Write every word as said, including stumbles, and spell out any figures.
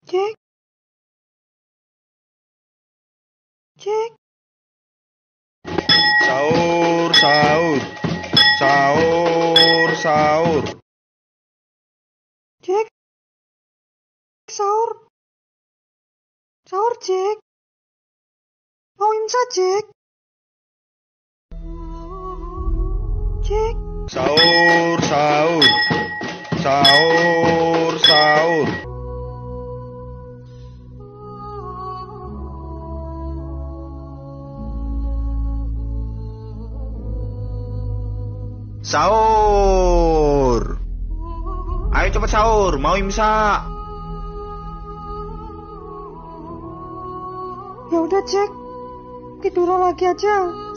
Jack. Jack. Sahur, sahur. Sahur, sahur. Jack. Sahur. Sahur, Jack. Mau imsak, Jack. Jack. Sahur, sahur. Sahur, sahur. Sahur. Ayo cepat sahur, mau imsak. Ya udah, Jack. Tidur lagi aja.